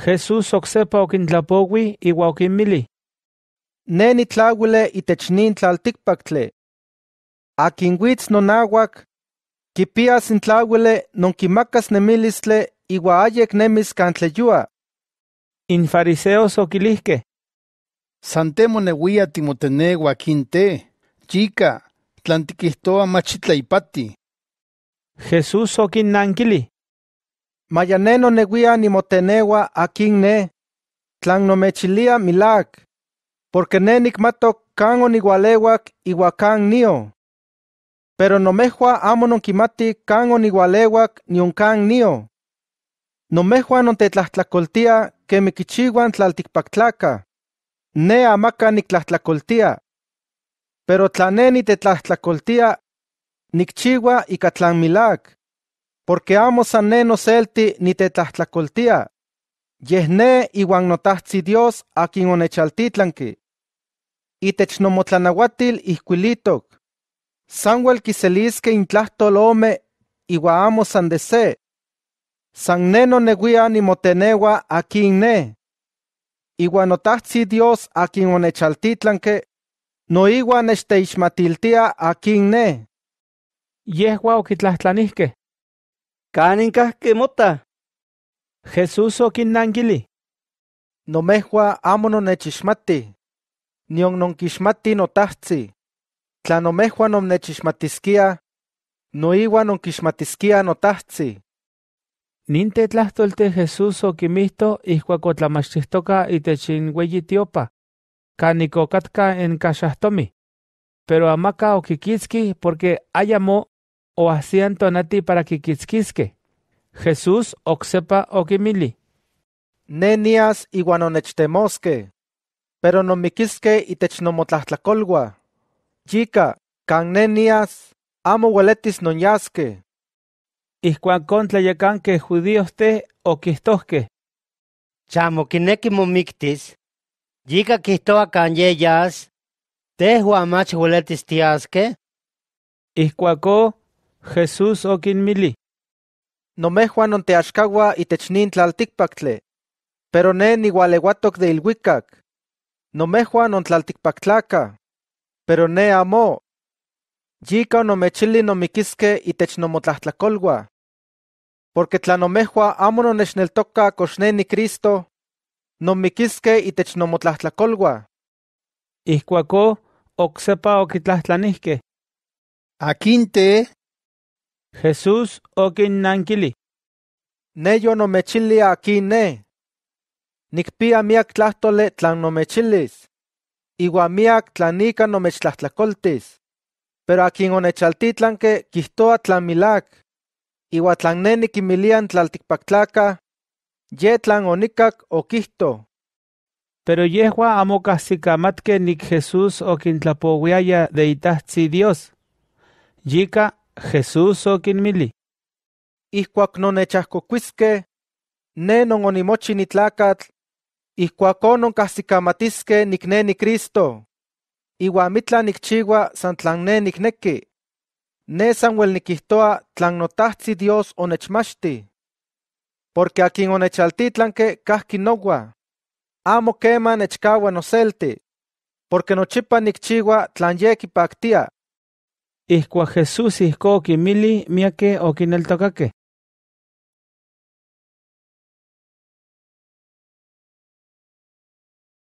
Jesús oksepa okintlapowi iwa okinmili: Ne nitlauili itech nin tlaltikpaktli. Akin wits nonauak, kipias in tlauili non kimakas nemilistli iwa ayek nemis kan tleyua. In fariseos okilihkeh: San te moneuia timoteneua akin te, yika, tlan tikihtoa mach itla ipati. Jesús okinnankili: Maya ne noneuia nimoteneua akin ne, tlan nomechilia milak, porque ne nikmatok kan oniualeuak iwa kan nio. Pero nomejua amo nonkimati kan oniualeuak nion kan nio. Nomejua nontetlahtlakoltia kemi kichiuan tlaltikpaktlakah. Ne amaka niktlahtlakoltia. Pero tla ne nitetlahtlakoltia, nikchiua ika tlan milak, porque amo san ne noselti nitetlahtlakoltia, yeh ne iwan notahtzi Dios akin onechaltitlanki. Itech nomotlanauatil ihkuilitok: sanwel kiseliske intlahtol ome iwa amo san de se. San ne noneuia nimoteneua akin ne. Iwa notahtzi Dios akin onechaltitlanke, noiwa nechteixmatiltia akin ne. Yehua okitlahtlanihkeh: ¿Kanin kahki mota? Jesús okinnankili: Nomejua amo nonechixmati, nion nonkixmati notahtzi. Tla nomejua nonnechixmatiskia, noiwa nonkixmatiskia notahtzi. Nin tetlahtolteh Jesús okimihto ihkuak otlamachtihtoka itech in weyi tiopa, kanik okatka en kaxahtomi. Pero amaka okikitski porque ayamo oahsian tonati para kikitzkiskeh. Jesús oksepa okimili: Ne nias iwan nonechtemoskeh, pero nonmikiskeh itech nomotlahtlakolua. Yika, kan ne nias, amo ueletis nonyaskeh. Ihkuakon tlayekankeh judíosteh okihtohkeh: Chamo kineki momiktis, yika kihtoa kan ye yas, tehuan mach ueletis tiaskeh. Ihkuako Jesús okinmili: Nomejua nonteaxkaua itech nin tlaltikpaktli, pero ne niualeuatok de ilhuikak. Nomejua nontlaltikpaktlakah, pero ne amo. Yika onomechili nonmikiskeh itech nomotlahtlakolua. Porque tla nomejua amo nonechneltokah kox ne niCristo, nonmikiskeh itech nomotlahtlakolua. Ihkuako oksepa okitlahtlanihkeh: Akin te, Jesús okinnankili: Ne yonomechilia akin ne. Nikpia miak tlahtoli tlan nomechilis, iwa miak tlan ika nomechtlahtlakoltis. Pero akin onechaltitlanke kihtoa tlan milak, iwa tlan ne nikimilian tlaltikpaktlakah, ye tlan onikak okihto. Pero yehua amo kahsikamatkeh nik Jesús okintlapowiaya de itahtzi Dios. Yika Jesús okinmili: Ihkuak nonechahkokuiskeh, ne non onimochi nitlakatl, ihkuakon nonkahsikamatiskeh nik ne niCristo, iwa amitla nikchiua san tlan ne nikneki. Ne sanwel nikihtoa tlan notahtzi Dios onechmachti. Porque akin onechaltitlanke kahki noua, amo kema nechkaua noselti, porque nochipa nikchiua tlan ye kipaktia. Ihkuak Jesús ihko okimili, miakeh okineltokakeh.